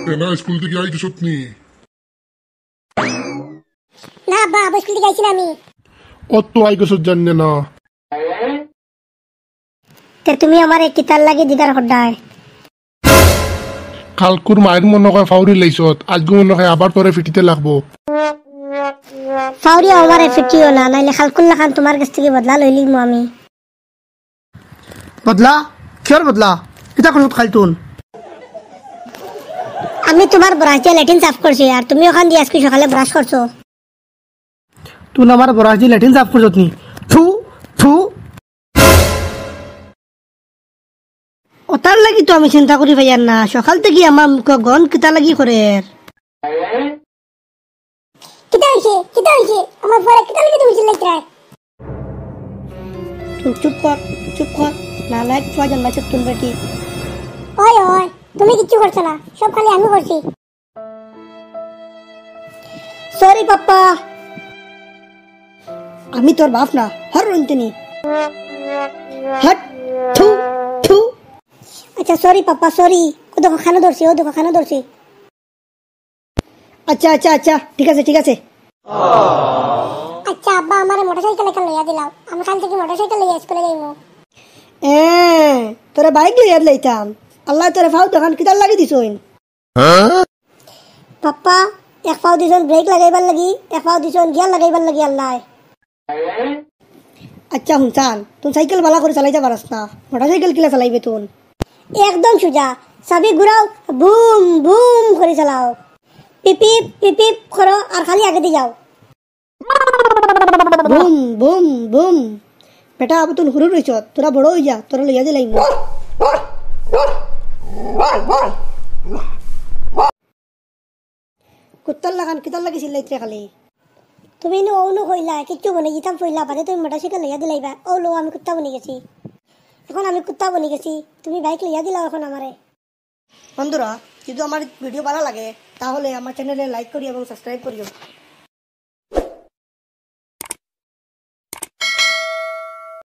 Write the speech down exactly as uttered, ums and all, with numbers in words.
না স্কুল থেকে আই কিছু নি না বাবা স্কুল থেকে আইছি আমি অত আই কিছু জাননে না তে তুমি আমারে কিতার লাগি দিদার হডায় কালকুর মায়ের মনে হয় ফাউরি লাইছত আজকে মনে হয় আবার তোরে ফিটিতে লাগবো ফাউরি আমারে ফিটিও না নাইলে খালকুল্লা খান তোমার কাছ থেকে বদলা লইলি মু আমি বদলা কিয়র বদলা কিতা করছত খালতুন আমি তোমার ব্রাশ দিয়ে ল্যাট্রিন সাফ করছি আর তুমি ওখান দিয়ে আজকে সকালে ব্রাশ করছো তুই আমার ব্রাশ দিয়ে ল্যাট্রিন সাফ করছত নি থু থু ওটার লাগি তো আমি চিন্তা করি ভাইয়ার না সকাল থেকে আমার মুখ গন কিতা লাগি করে কিতা হইছে কিতা হইছে আমার পরে কিতা লাগি তুমি চিল্লাই রায় তুই চুপ কর চুপ কর না লাইক ছয় জন মাসে তুল বেটি ওই ওই তুমি কিচ্ছু করছো না সব খালি আমি করছি সরি পাপ্পা আমি তোর বাপ না হর রইতেনি হট থু থু আচ্ছা সরি পাপ্পা সরি ও দেখো খানা ধরছি ও দেখো খানা ধরছি আচ্ছা আচ্ছা আচ্ছা ঠিক আছে ঠিক আছে আচ্ছা আব্বা আমার মোটরসাইকেল একটা লইয়া দিলাও আমি কাল থেকে মোটরসাইকেল লইয়া স্কুলে যাইমু এ তোরে বাইক লইয়া লইতাম আল্লাহ তোরে ফাউ দোকান কিতার লাগি দিছইন পাপ্পা এক পাও দিছন ব্রেক লাগাইবার লাগি এক পাও দিছন গিয়ার লাগাইবার লাগি আল্লাহ আচ্ছা হুনসান তুই সাইকেল ভালো করে চালাইতে পারস না মোটরসাইকেল কিলা চালাইবে তুই একদম সোজা চাবি ঘুরাও বুম বুম করে চালাও পিপিপ পিপিপ করো আর খালি আগে দিয়ে যাও বুম বুম বুম বেটা আব তুই হুরু রইছ তোরা বড় হই যা তোরা লইয়া দিলাইম কুত্তার লাগান কিতার লাগি চিল্লাইতে খালি তুমি নো ওনো কইলা কিচ্ছু বনে গিতাম কইলা বাদে তুমি মোটরসাইকেল লইয়া দিলাইবা ও লো আমি কুত্তা বনি গেছি এখন আমি কুত্তা বনি গেছি তুমি বাইক লইয়া দিলাও এখন আমারে বন্ধুরা যদি আমার ভিডিও ভালো লাগে তাহলে আমার চ্যানেলে লাইক করি এবং সাবস্ক্রাইব করিও।